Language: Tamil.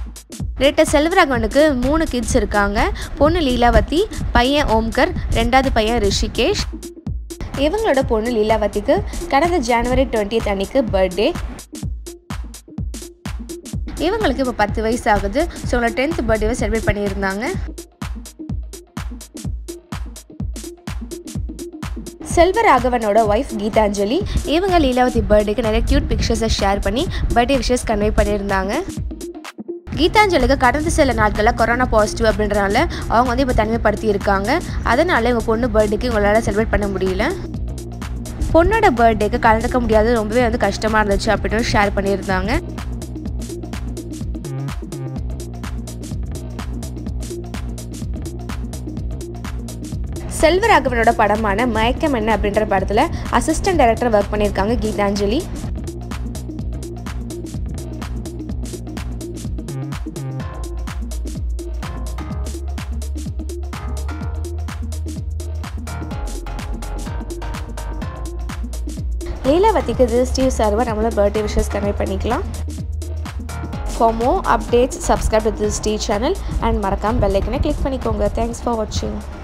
டைரக்டர் செல்வராகவனுக்கு 3 கிட்ஸ் இருக்காங்க. பொண்ணு லீலாவதி, பையன் ஓம்கர், 2வது பையன் ரிஷிகேஷ். இவங்களோட பொண்ணு லீலாவதிக்கு கடந்த ஜனவரி 20th அன்னைக்கு பர்த்டே. இவங்களுக்கு இப்போ 10 வயசு ஆகுது. ஸோ அவங்களோட 10th பர்த்டேவை செலிப்ரேட் பண்ணியிருந்தாங்க. செல்வராகவனோட ஒய்ஃப் கீதாஞ்சலி, இவங்க லீலாவதி பர்த்டேக்கு நிறைய க்யூட் பிக்சர்ஸை ஷேர் பண்ணி பர்த்டே விஷஸ் கன்வே பண்ணியிருந்தாங்க. கீதாஞ்சலிக்கு கடந்த சில நாட்களில் கொரோனா பாசிட்டிவ் அப்படின்றனால அவங்க வந்து இப்போ தனிமைப்படுத்தி இருக்காங்க. அதனால இவங்க பொண்ணு பர்த்டேக்கு இவங்களால செலிப்ரேட் பண்ண முடியல. பொண்ணோட பர்த்டேக்கு கலந்துக்க முடியாது, ரொம்பவே வந்து கஷ்டமாக இருந்துச்சு அப்படின்னு ஷேர் பண்ணியிருந்தாங்க. செல்வராகவனோட படமான மயக்கம் என்ன அப்படின்ற படத்தில் அசிஸ்டன்ட் டைரக்டர் ஒர்க் பண்ணியிருக்காங்க கீதாஞ்சலி. லீலாவதிக்கு ஸ்டீவ் சர்வர் நம்மளோட பர்த்டே விஷஸ் கன்வே பண்ணிக்கலாம். For more updates, subscribe to this channel and மறக்காம பெல் ஐக்கனை கிளிக் பண்ணிக்கோங்க. Thanks for watching.